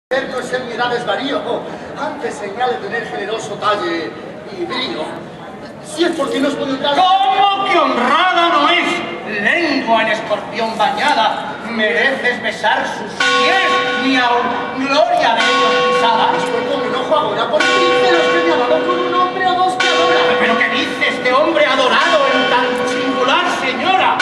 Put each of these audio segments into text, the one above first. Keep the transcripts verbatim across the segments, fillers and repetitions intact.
No es en mi edad desvarío, antes señal de tener generoso talle y brío. Si es porque no os puedo entrar... ¿Cómo que honrada no es? Lengua en escorpión bañada, mereces besar sus pies, ni aun gloria de ellos pisada. Disculpo mi enojo ahora por dice los que me ha dado con un hombre o dos que adora. ¿Pero qué dice este hombre adorado en tan singular señora?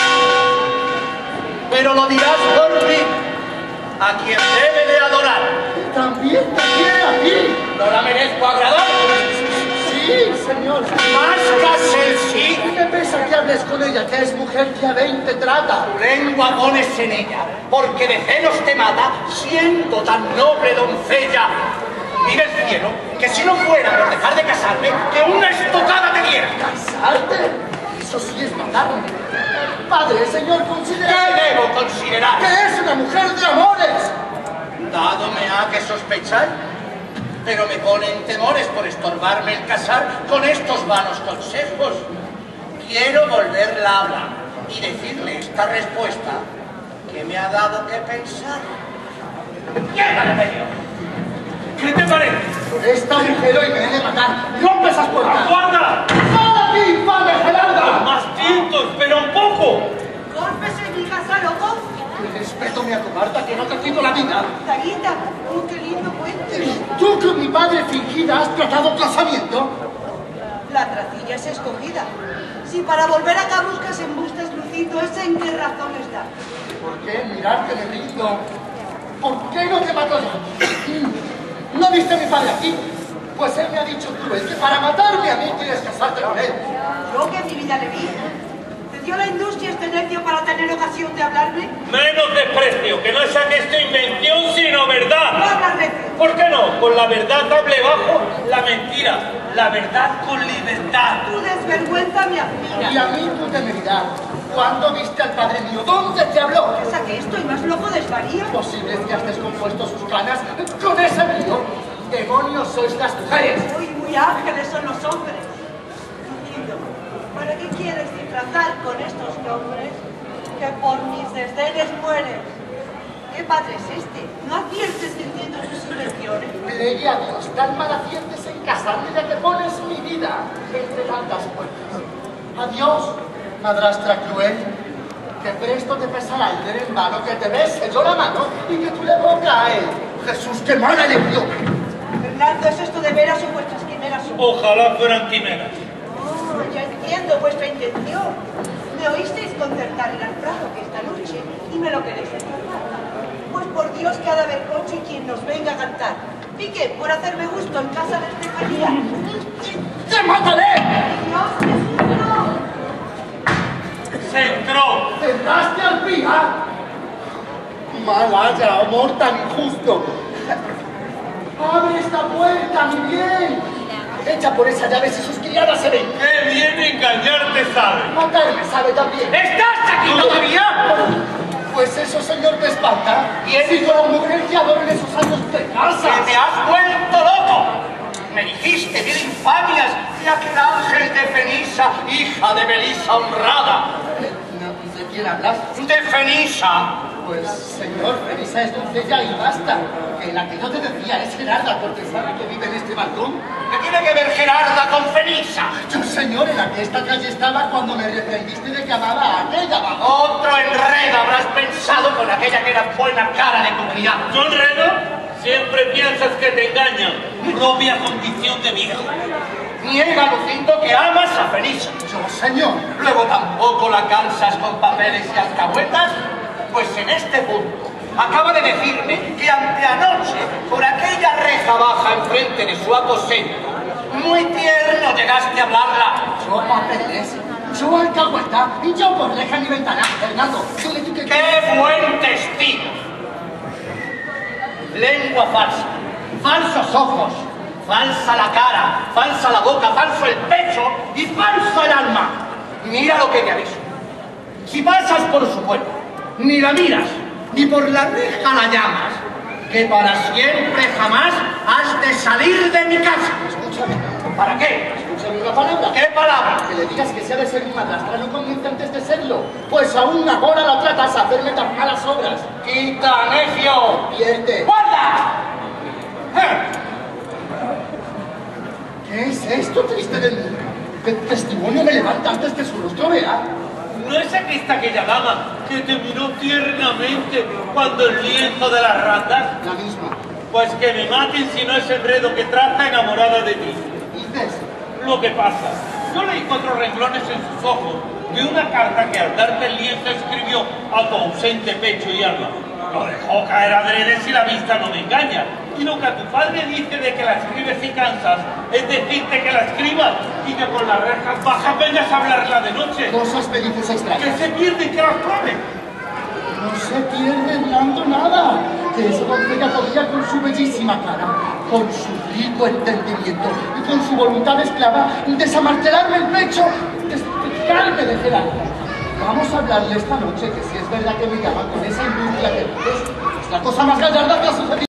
Pero lo dirás por mí, a quien debe de adorar. También te quiere a ti. ¿No la merezco agradar? Sí, señor. Mascas el sí. ¿Qué me pesa que hables con ella, que es mujer que a veinte trata? Tu lengua pones en ella, porque de celos te mata, siendo tan noble doncella. Mira el cielo, que si no fuera por dejar de casarme, que una estocada te diera. ¿Casarte? Eso sí es matarme. Padre, señor, considera... ¿Qué debo considerar? Que es una mujer de amores. Dado me ha que sospechar, pero me ponen temores por estorbarme el casar con estos vanos consejos. Quiero volverla a hablar y decirle esta respuesta que me ha dado que pensar. ¡Llévale, medio! ¿Qué te parece? Esta mujer hoy me he de matar. ¡Rompe esas puertas! ¡Aguarda! ¡Sal aquí, padre Gerarda! Más tientos, pero un poco. Golpes en mi casa, loco. Respeto me acobarda, que no te quito la vida. Tarita, oh, qué lindo cuento. ¿Tú con mi padre fingida has tratado casamiento? La tracilla es escogida. Si para volver acá buscas embustes lucido, ¿es en qué razón está? ¿Por qué mirarte de rindo? ¿Por qué no te mato yo? ¿No viste a mi padre aquí? Pues él me ha dicho cruel que para matarme a mí tienes que casarte con él. Yo que en mi vida le vi. ¿Te dio la industria este necio para tener ocasión de hablarme? Menos desprecio, que no es esto invención sino verdad. No hablas necio. ¿Por qué no? Con la verdad hable bajo la mentira, la verdad con libertad. Tu desvergüenza me Y admira. a mí tu temeridad. ¿Cuándo viste al padre mío? ¿Dónde te habló? ¿Piensa que estoy más loco desvarío? ¿Posible que has descompuesto sus ganas con ese brío? Demonios sois las mujeres. Muy, muy ángeles son los hombres. Lucido, ¿para qué quieres disfrazar con estos nombres que por mis desdenes mueren? ¿Qué padre es este? ¿No adviertes que entiendo sus intenciones? Plegue a Dios, tan mal aciertes en casarme ya que pones mi vida entre tantas puertas. Adiós, madrastra cruel, que presto te pesará el ver en vano que te bese yo la mano y que tú le boca a él. Jesús, qué mala le dio. Fernando, ¿es esto de veras o vuestras quimeras son? Ojalá fueran quimeras. Oh, ya entiendo vuestra intención. Me oísteis concertar el alprado que esta noche y me lo queréis escapar. Pues por Dios que ha de haber coche y quien nos venga a cantar. Pique, por hacerme gusto en casa de Estefanía. ¡Te mataré! ¡Dios, Jesús, no! Se entró. ¿Tendrás al pía? Mal haya, amor tan injusto. ¡Abre esta puerta, mi bien! Echa por esa llave si sus criadas se ven. Qué bien engañarte sabe. Matarme sabe también. ¿Estás aquí todavía? Pues eso, señor, me espanta. Y he sido la mujer que adoro en esos años de casa. ¡Que te has vuelto loco! Me dijiste mil infamias de aquel ángel de Fenisa, hija de Belisa honrada. No, ¿de quién hablas? De Fenisa. Pues, señor, Felisa es doncella y basta. Que la que yo te decía es Gerarda, cortesana que vive en este balcón. ¿Qué tiene que ver Gerarda con Fenisa? Yo, señor, en aquesta calle estaba cuando me reprendiste de que amaba a aquella bajo. Otro enredo habrás pensado con aquella que era buena cara de tu criado. ¿Yo enredo? Siempre piensas que te engañan. Propia condición de viejo. Niega, Lucindo, que amas a Fenisa. Yo, señor. Luego tampoco la cansas con papeles y alcahuetas. Pues en este punto acaba de decirme que anteanoche, por aquella reja baja enfrente de su aposento, muy tierno llegaste a hablarla. Yo papeles, yo alcahueta y yo por reja ni ventana. Fernando, dile tú que... ¡Qué buen testigo! Lengua falsa, falsos ojos, falsa la cara, falsa la boca, falso el pecho y falso el alma. Mira lo que te aviso. Si pasas por su puerta, ni la miras, ni por la reja la llamas, que para siempre jamás has de salir de mi casa. Escúchame, ¿Para qué? escúchame una palabra. ¿Qué palabra? Que le digas que se ha de ser mi madrastra no comienza antes de serlo. Pues aún ahora la tratas a hacerme tan malas obras. ¡Quita, necio! Pierde. ¡Guarda! ¿Qué testimonio me levanta antes que su rostro vea? ¿No es aquesta aquella dama que te miró tiernamente cuando el lienzo de las randas? La misma. Pues que me maten si no es enredo que traza enamorada de ti. ¿Dices? Lo que pasa, yo leí cuatro renglones en sus ojos de una carta que al darte el lienzo escribió a tu ausente pecho y alma. Lo dejó caer adrede si la vista no me engaña. Y lo que a tu padre dice de que la escribes y cansas, es decirte que la escribas y que con las rejas bajas vengas a hablarla de noche. Cosas me dices extrañas. Que se pierde y que las clave. No se pierde hablando nada. Que esa doncella podía con su bellísima cara, con su rico entendimiento y con su voluntad esclava desamartelarme el pecho, despejarme de Gerardo. Vamos a hablarle esta noche que si es verdad que me llama con esa industria que ves, es la cosa más gallarda que ha sucedido.